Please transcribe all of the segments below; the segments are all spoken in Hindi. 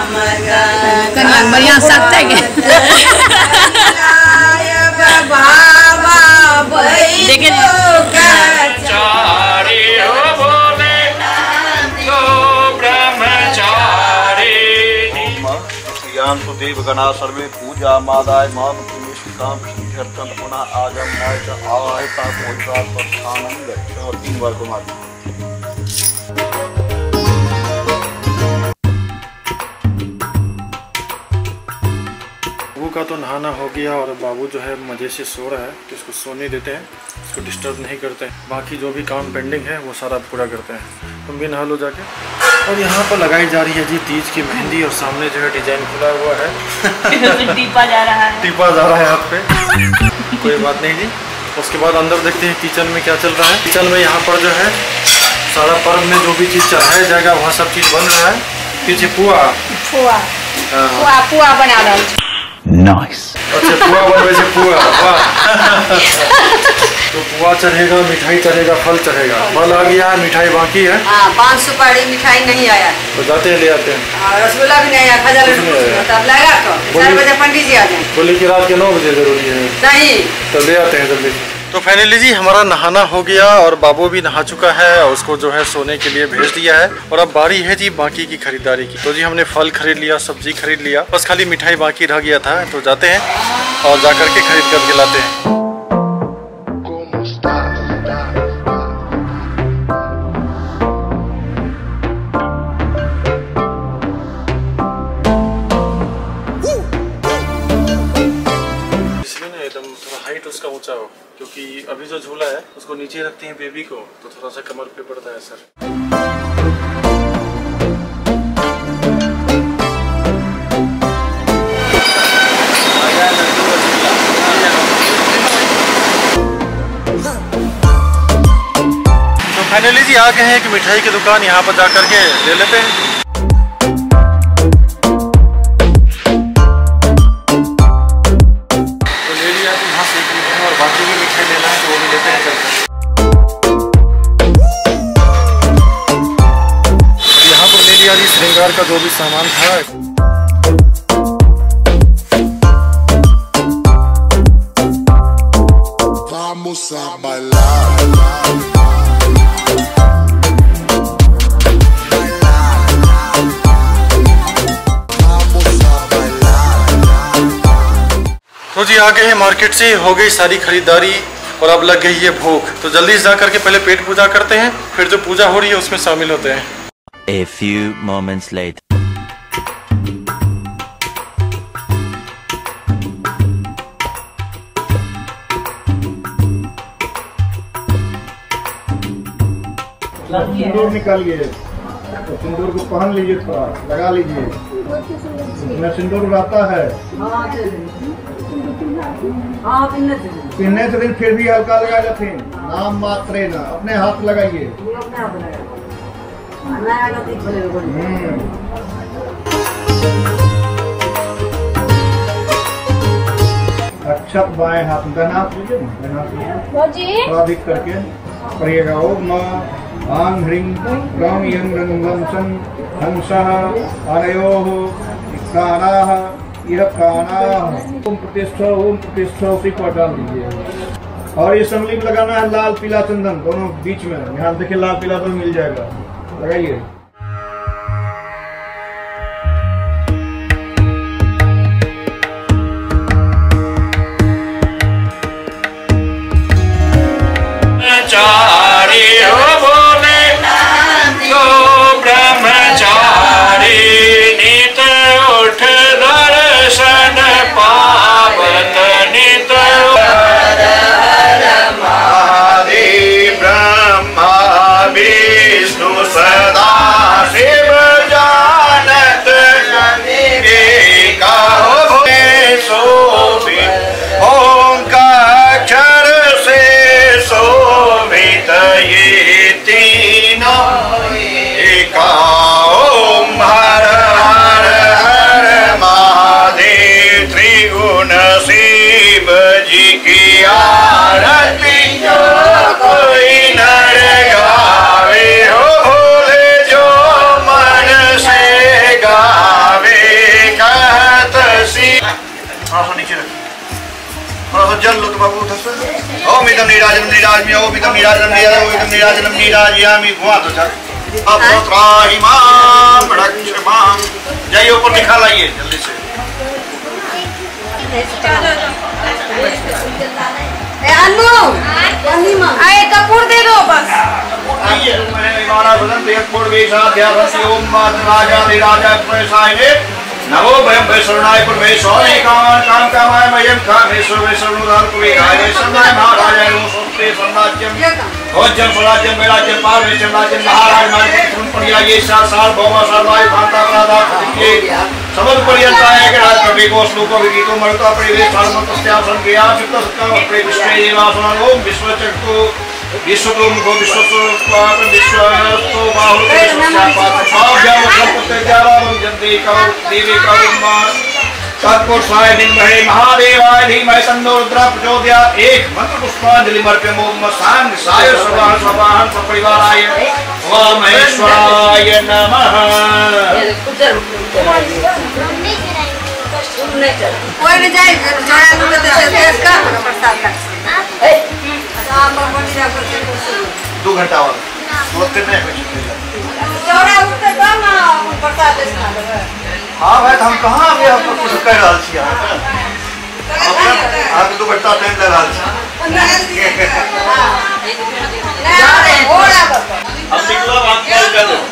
कन्या बढ़िया सकते हैं। लेकिन तो देव गणा सर्वे पूजा मादाय मान निष्काम कीर्तन पुनः आगम आयता स्थानम गच्छ 3 बार घुमा दी। का तो नहाना हो गया और बाबू जो है मज़े से सो रहा है, तो इसको सोने देते हैं, इसको डिस्टर्ब नहीं करते हैं। बाकी जो भी काम पेंडिंग है वो सारा पूरा करते हैं। तुम भी नहा लो जाके। और यहाँ पर लगाई जा रही है जी तीज की मेहंदी और सामने जो है डिजाइन खुला हुआ है। टीपा जा रहा है, टीपा जा रहा है हाथ पे। कोई बात नहीं जी। उसके बाद अंदर देखते हैं किचन में क्या चल रहा है। किचन में यहाँ पर जो है सारा पर्व में जो भी चीज़ चढ़ाया जाएगा वह सब चीज़ बन रहा है। पीछे पुआ बना रहा हूँ। नाइस। अच्छा पुआ बनवे से पुआ। तो पुआ चढ़ेगा, मिठाई चढ़ेगा, फल चढ़ेगा। फल आ गया है, मिठाई बाकी है। 5 सुपारी मिठाई नहीं आया तो जाते हैं ले आते हैं। रसगुल्ला भी नहीं आया, खजा तब लगा तो 4 बजे पंडित जी आ जाए। बोले कि रात के 9 बजे जरूरी है। नहीं तो ले आते हैं जल्दी। तो फाइनली जी हमारा नहाना हो गया और बाबू भी नहा चुका है और उसको जो है सोने के लिए भेज दिया है। और अब बारी है जी बाकी की खरीदारी की। तो जी हमने फल खरीद लिया, सब्जी खरीद लिया, बस खाली मिठाई बाकी रह गया था। तो जाते हैं और जाकर के खरीद कर के लाते हैं। हाइट उसका ऊंचा हो, क्योंकि अभी जो झूला है उसको नीचे रखते हैं बेबी को, तो थोड़ा सा कमर पे पड़ता है सर। तो फाइनली जी आ गए हैं एक मिठाई की दुकान, यहाँ पर जाकर के ले लेते हैं। बाकी भी मिठाई लेना है तो वो भी लेते हैं चलकर। यहाँ पर ले लिया जी श्रृंगार का जो भी सामान था। तो जी आ गए हैं मार्केट से, हो गई सारी खरीदारी और अब लग गई है भूख। तो जल्दी से जा करके पहले पेट पूजा करते हैं, फिर जो पूजा हो रही है उसमें शामिल होते हैं। A few moments later. सिंदूर निकालिए, तो सिंदूर को पहन लीजिए, थोड़ा लगा लीजिए। इसमें सिंदूर उड़ाता है। पहनने से दिन फिर भी हल्का लगा जाते हैं, नाम मात्रे ना, अपने हाथ लगाइए। अच्छा बाएं हाथ दाना थोड़ा अधिक करके पढ़िएगा। ओम आं ह्रीं क्लौं यं रंगं सं हंसः अनयोः कानाः ओम प्रतिष्ठा उसी पर डाल दीजिए। और ये संगली में लगाना है लाल पीला चंदन दोनों बीच में। यहाँ देखिए लाल पीला तो मिल जाएगा, लगाइए। नीचे रख। थोड़ा सा जल लो तो बाबू उधर से। ओम इदम नीराजनम नीराजमी ओम इदम नीराजनम नीराजमी ओम इदम नीराजनम नीराजयामि। घुमा तो चल। अब त्राहिमाम रक्षमाम। जाइए ऊपर दिखा लाइए जल्दी से। आए कपूर दे दो बस। आइए मैं इमारा भजन देव कोड वेशा ध्यान ओम राजा राजा प्रसायने नमो भयं भैशरणाय परमेश्वराय कामं काम कामाय मयं कामेश्वर वैष्णुदान कुबेराय वैष्णवाय महाराजाय नमो स्वस्ते सम्राज्यं भोज्यं स्वराज्यं वैराज्यं पारमेश्वरं राज्यं महाराज मार्गं पर्याये सार भौमा सर्वाय भांता प्रादा प्रतिके समद पर्यंताय राज कवि को श्लोको विगीतो मरुता परिवेश धर्मतस्या संज्ञा चित्त सत्कर्म प्रविष्टे देवासुरं ओम विश्वचक्षु विश्वतो मुखो विश्वतो विश्वस्तो बाहुर देवी करुणा सत्पुरुष साय धीमहि महादेवाय धीमहि तन्नो रुद्रः प्रचोदयात्। एक मंत्र पुष्पांजलि अर्पयामि। ओम सांग साय सर्वान् सर्वान् सपरिवाराय महेश्वराय नमः। कोई नहीं जाए जोड़ा लूँगा तो देश का प्रसाद का 2 घंटा और 2-3 जोड़ा उठे तो ना प्रसाद देना है। हाँ भाई हम कहाँ अभी आपको कुछ कर रहा छी आप 2 घंटा टाइम लगा छी। अब निकलो आप कॉल कर दो।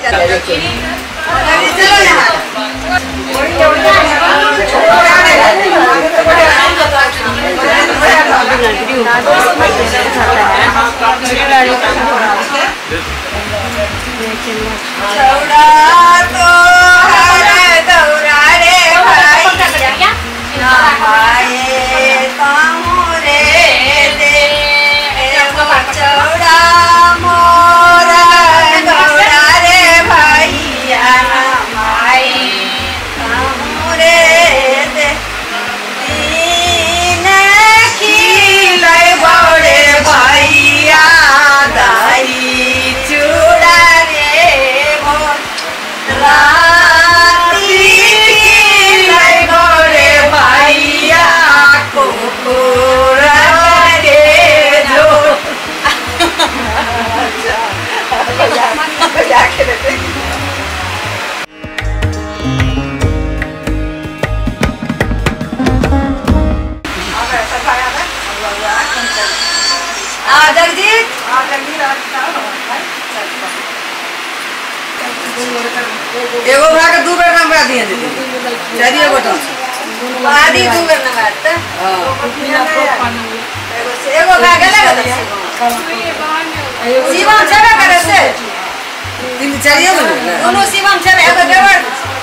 एगो भरा के 2 बेर नंबर दिए दे चाहिए बटन आदि 2 बेर नंबर त एगो भरा गेले शिवम छबे करे से 3 चाहिए दोनों शिवम छबे एगो देवर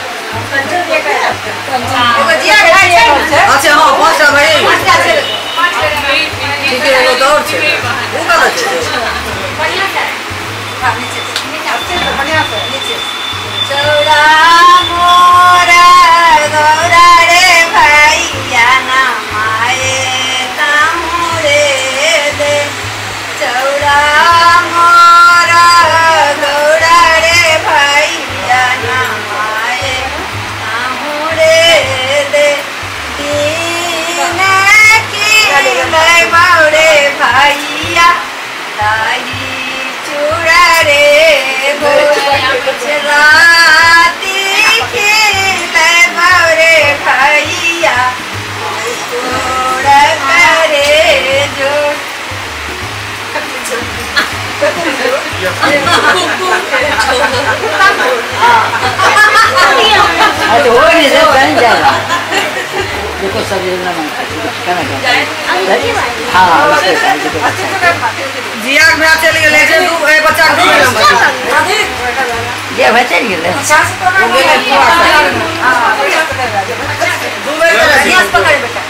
एगो जिया खाइ छै। अच्छा हां 5टा भाई 5टा छै ठीक है एगो दौड़ छै वो गलत छै बढ़िया छै हां नीचे बढ़िया से नीचे चौड़ा मोरा गौरा रे भैया नमाए तामुरे दे चौड़ा मोरा गौरा रे भैया नमाए तामुरे दे दीन की लय बाउरे भैया ताई चूड़ा रे राती खेले भरे भैया जोड़ करे जो देखो सब जिया में चल गेले जे बच्चा के ये बच्चे गेले पकड़ बेटा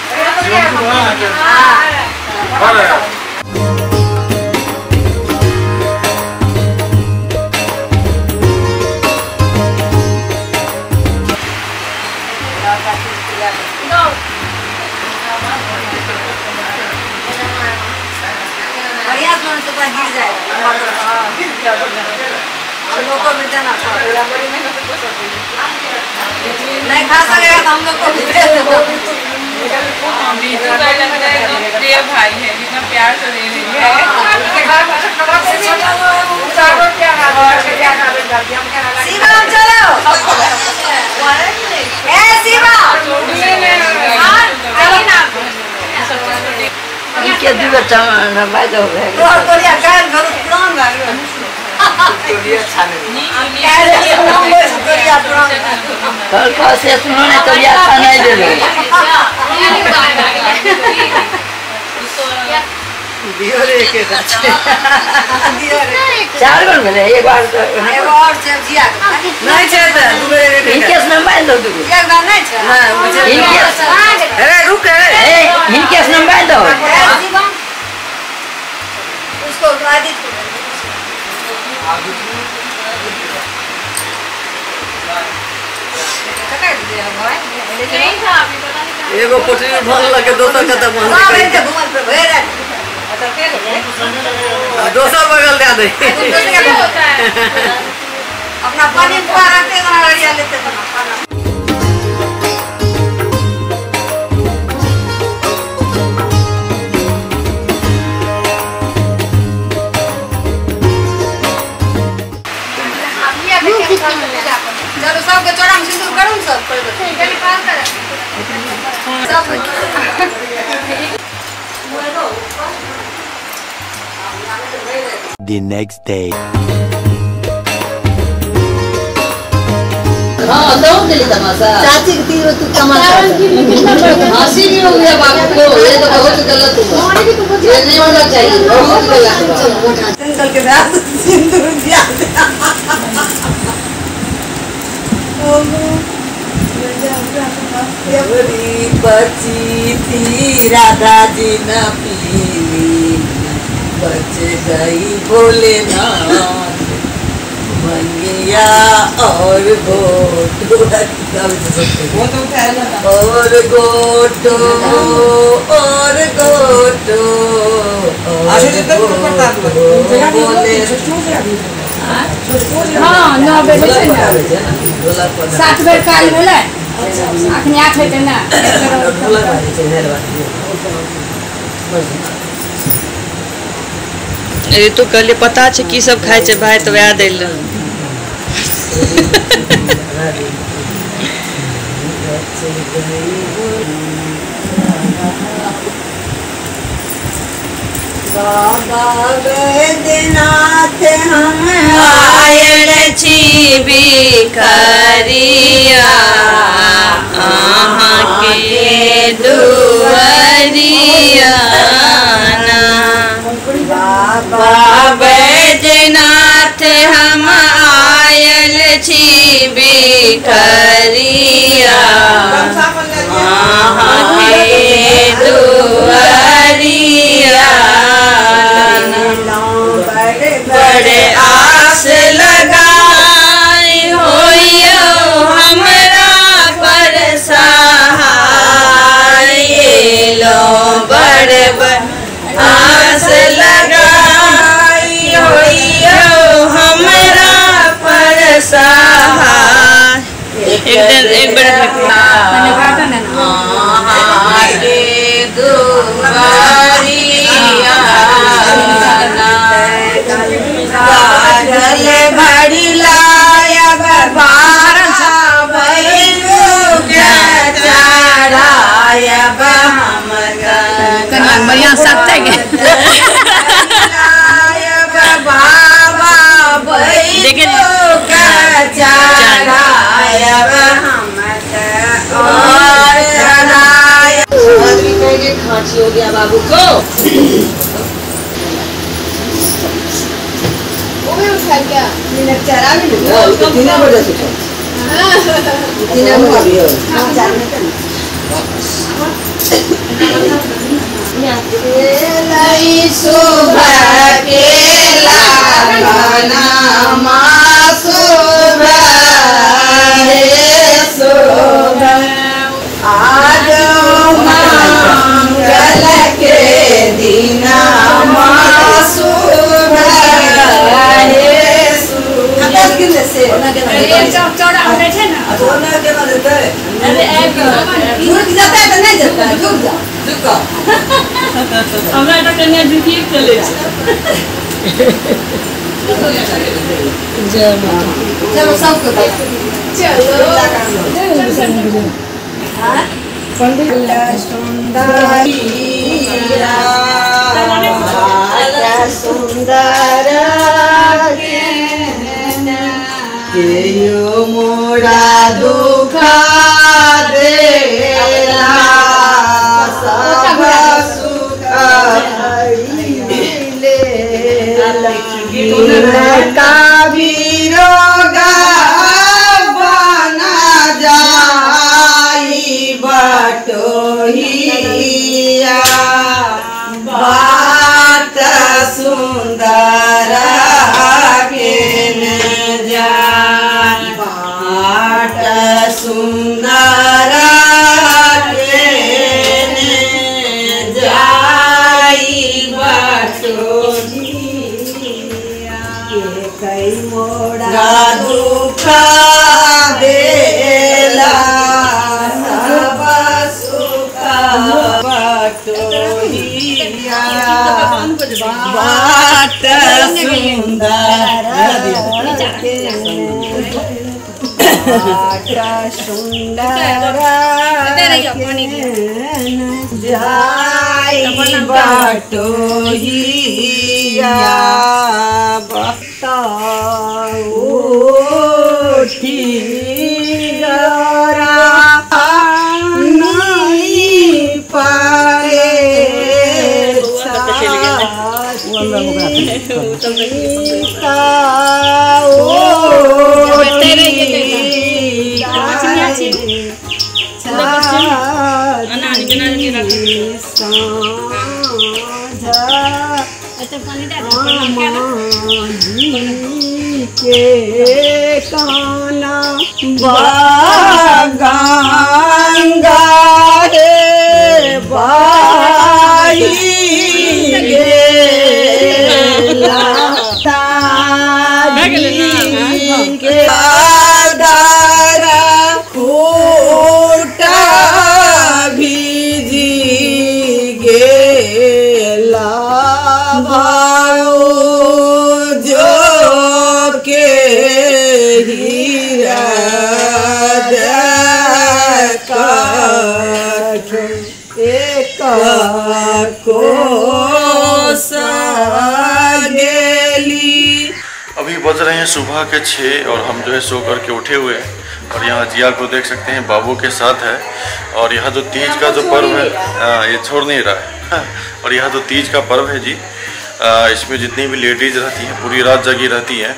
बढ़िया तो गिर जाए लोगों में जाना नहीं खा सकेगा तो हम लोग को प्रिय भाई है, जितना प्यार से दे रही है। शिवम चलो। ए शिवम। इनके दू बच्चा ना बात हो गए। तो या काल घर पुरान लाग रहा। तोलिया छाने कल पासे सुनने तो या खाना दे लो दियो रे के साथ चार बार मिले एक बार तो एक और सब्जिया नहीं छे तो इनके नंबर दो दो एक बार नहीं छे हां इनके अरे रुक रे इनके नंबर दो उसको आदित एगो पोटली में भर लगे दोसर खत्म हो दोसर बगल दे दे अपना पानी रखते लड़िया लेते चलो सबके चौड़ा में सिंदूर करूं सब The next day. हां दो दिल तमाशा चाची की तीर तू तमाशा हंसी भी हो गया बाबू को ये तो बहुत गलत हुआ ये नहीं होना चाहिए बहुत गलत हुआ अंकल के साथ सिंदूर दिया बड़ी बची थी राधा जी न पीली बच गई भोलेनाथ मंगिया और गोटो और गोटो और गोटो हाँ 9 बजे से 7 बेर काल भेले अखनी 8 हेतै ना ये तो कहले पता छै की सब खाय छै भाई तो वह देल बाबा वैद्यनाथ हम आयल छी भिखारिया आहाँ के दुआरिया बाबा वैद्यनाथ हम आयल छी भिखारिया आहाँ के दुआरिया बड़े आस लगाई होइयो हमरा पर सहाय लो बड़े आस लगाई होइयो हमरा पर सहाय एक बार के दुआरिया काजल भरी लाया बारा भैलू के चढ़ाया हम कन्या बढ़िया सकते के बाबा भैलू के चढ़ाया हम और चढ़ाया आदमी कहेंगे खांसी हो गया बाबू को क्या मिनट चरा भी नहीं कितने बजे से कितने बजे सुबह के लाना सुबह सुबह आज मंगल के दिन चौड़ा बैठे ना अरे एक जाता है तो नहीं जाता है जो हमरा तो कन्या दुखी चले चलो सबको दे सुंदर केयो मोरा दुख देला सब सुख ले का विरोगा बना जाई बटोहिया बाट सुंदर के न जान बाट सुंदर के न जाई बटोहिया कई मोड़ा दुख देला सब सुख बटोहिया बाट सुंदर बाट सुंदर जाई बटोहिया उठी गरा नहीं पाए के काना गंगा रे बाई गेला के दारा फूटा भीजी गेला भाऊ जो के हीरा एक को गेली। अभी बज रहे हैं सुबह के 6 और हम जो है सो करके उठे हुए हैं और यहाँ जिया को देख सकते हैं बाबू के साथ है। और यहाँ जो तीज का जो पर्व है ये छोड़ नहीं रहा है और यहाँ जो तीज का पर्व है जी इसमें जितनी भी लेडीज रहती हैं पूरी रात जगी रहती हैं।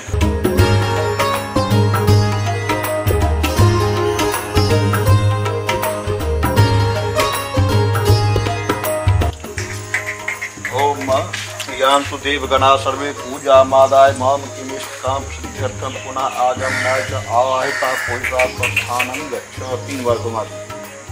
ज्ञान सुदेव गणा सर्वे पूजा मादाय माम किमेष्टाम सिद्ध्यर्थम पुनः आगम नाय च आवाहिता कोइसा प्रस्थानं गच्छ। 3 बार घुमा दो।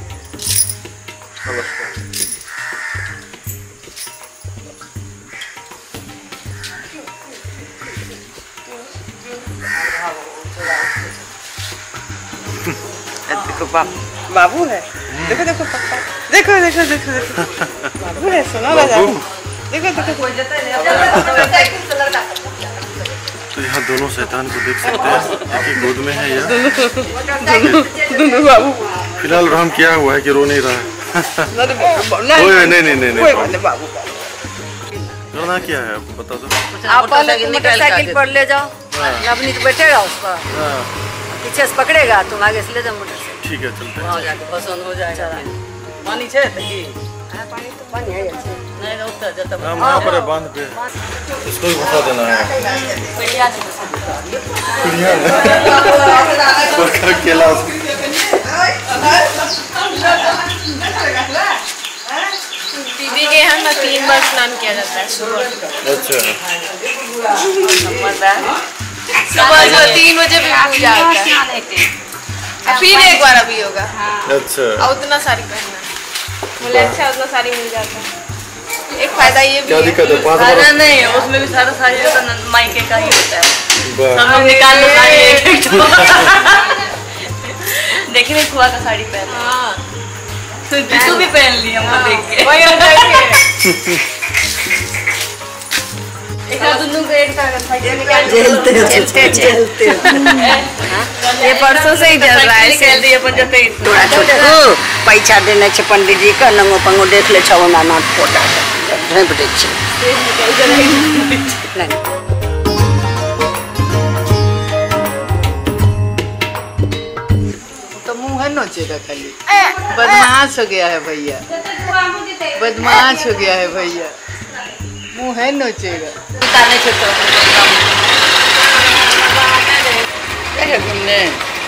देखो बाबू है, देखो देखो पापा, देखो देखो देखो देखो बाबू है, सुनो बाबू, देखो देखो तो यहाँ दोनों शैतान को देख सकते हैं, एक ही गोद में है यह दोनों बाबू। फिलहाल राम क्या हुआ है कि रो नहीं रहा है? नहीं बाबू करना क्या है बता दो। आप पहले मोटरसाइकिल पर ले जाओ, अपनी तो बैठेगा उस पर, पीछे से पकड़ेगा, तुम आगे से ले जाओ मोटरसाइकिल। ठीक है चलते हैं। वहाँ जाके पसंद हो जाएगा। पानी है पानी तो पानी है नहीं उठता जाता हम यहाँ पर बांध पे इसको भी घुसा देना है। केला दीदी के यहाँ ना 3 बार स्नान किया जाता है सुबह। अच्छा सुबह जो 3 बजे भी पूजा होता है, फिर एक बार अभी होगा। अच्छा और उतना साड़ी पहनना बोले अच्छा उतना साड़ी मिल जाता है। एक फायदा ये भी क्या दिक्कत है? 5 फायदा नहीं है उसमें भी सारा साड़ी मायके का ही होता है। बार सब लोग निकाल लो साड़ी एक देखिए खुआ का साड़ी पहना। तू भी पहन ली हमको देख के। वही हम देखे। ये परसों से ही जल रहा है। थोड़ा छोटे पैसा देने छे पंडित जी का नंगो पंगो देख ले छो ना नाथ फोटा ढेप दे छे। तो मुंह है नोचेगा खाली। बदमाश हो गया है भैया, बदमाश हो गया है भैया, मुंह है नोचेगा। घूमने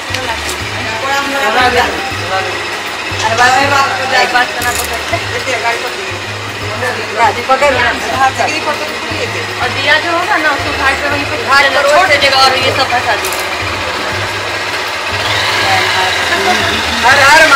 और दिया जो होगा ना उसको घाट पे वहीं पे छोड़ दीजिएगा और ये सब फंसा दीजिएगा। हर हर